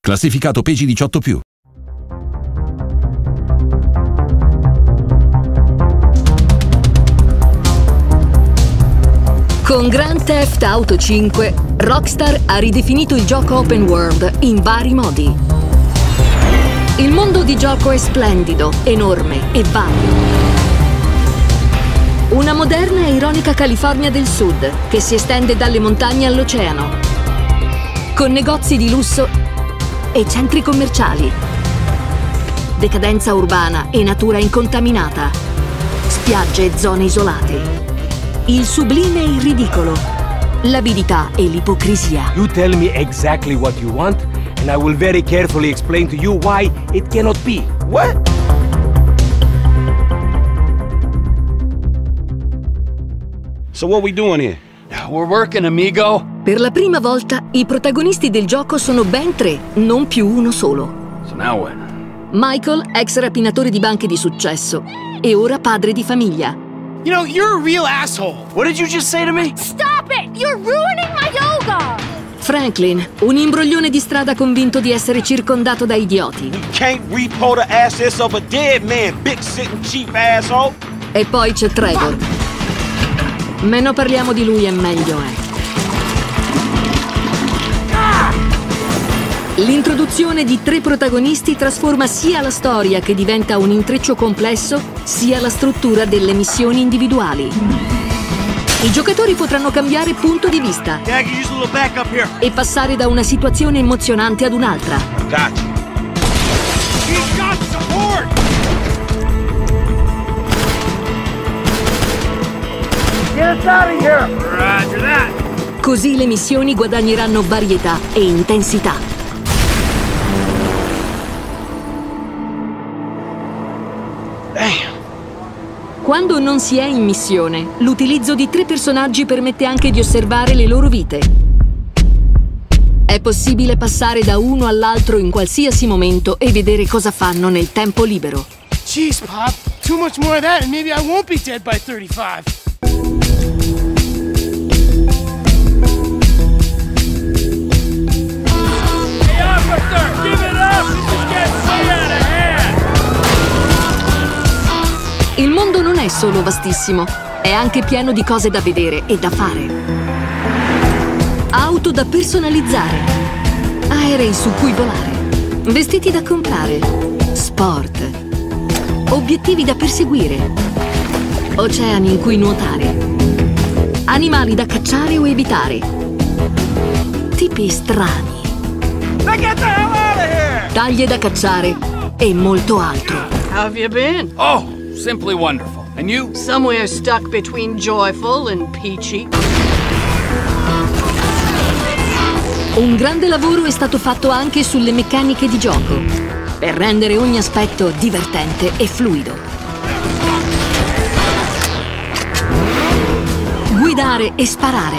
Classificato PEGI 18+. Con Grand Theft Auto 5, Rockstar ha ridefinito il gioco open world in vari modi. Il mondo di gioco è splendido, enorme e vario. Una moderna e ironica California del Sud che si estende dalle montagne all'oceano, con negozi di lusso e centri commerciali, decadenza urbana e natura incontaminata, spiagge e zone isolate. Il sublime e il ridicolo, l'avidità e l'ipocrisia. You tell me exactly what you want, and I will very carefully explain to you why it cannot be. What? So what we doing here? We're working, amigo. Per la prima volta, i protagonisti del gioco sono ben 3, non più uno solo. So now what? Michael, ex rapinatore di banche di successo, e ora padre di famiglia. You know, you're a real asshole. What did you just say to me? Stop it! You're ruining my yoga! Franklin, un imbroglione di strada convinto di essere circondato da idioti. You can't repo the assets of a dead man, big sitting cheap asshole. E poi c'è Trevor. Meno parliamo di lui e meglio è. L'introduzione di 3 protagonisti trasforma sia la storia, che diventa un intreccio complesso, sia la struttura delle missioni individuali. I giocatori potranno cambiare punto di vista e passare da una situazione emozionante ad un'altra. Così le missioni guadagneranno varietà e intensità. Quando non si è in missione, l'utilizzo di 3 personaggi permette anche di osservare le loro vite. È possibile passare da uno all'altro in qualsiasi momento e vedere cosa fanno nel tempo libero. Jeez, Pop. Too much more of that and maybe I won't be dead by 35. Hey, officer! Give it up! This is getting way out of hand! Il mondo non è solo vastissimo, è anche pieno di cose da vedere e da fare. Auto da personalizzare, aerei su cui volare, vestiti da comprare, sport, obiettivi da perseguire, oceani in cui nuotare, animali da cacciare o evitare, tipi strani, taglie da cacciare e molto altro. How have you been? Oh, simply wonderful. And you? Somewhere stuck between joyful and peachy. Un grande lavoro è stato fatto anche sulle meccaniche di gioco, per rendere ogni aspetto divertente e fluido. Guidare e sparare.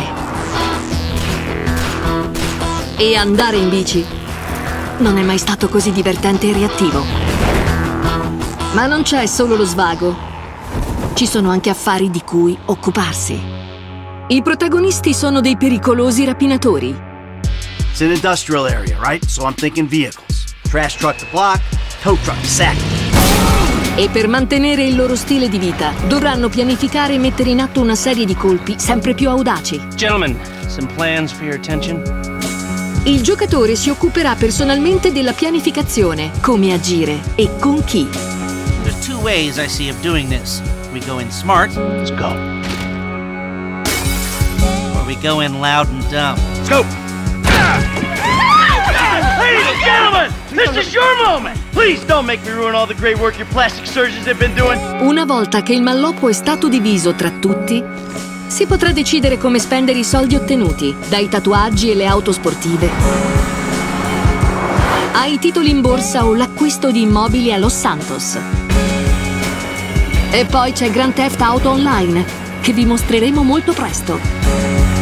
E andare in bici non è mai stato così divertente e reattivo. Ma non c'è solo lo svago. Ci sono anche affari di cui occuparsi. I protagonisti sono dei pericolosi rapinatori. It's an industrial area, right? So I'm thinking vehicles. Trash truck to block, tow truck to sack. E per mantenere il loro stile di vita, dovranno pianificare e mettere in atto una serie di colpi sempre più audaci. Gentlemen, some plans for your attention? Il giocatore si occuperà personalmente della pianificazione, come agire e con chi. There's 2 ways I see of doing this. We go in smart. Let's go. Or we go in loud and dumb. Let's go! Ladies and gentlemen, this is your moment! Please don't make me ruin all the great work your plastic surgeons have been doing. Una volta che il malloppo è stato diviso tra tutti, si potrà decidere come spendere i soldi ottenuti, dai tatuaggi e le auto sportive, ai titoli in borsa o l'acquisto di immobili a Los Santos. E poi c'è Grand Theft Auto Online, che vi mostreremo molto presto.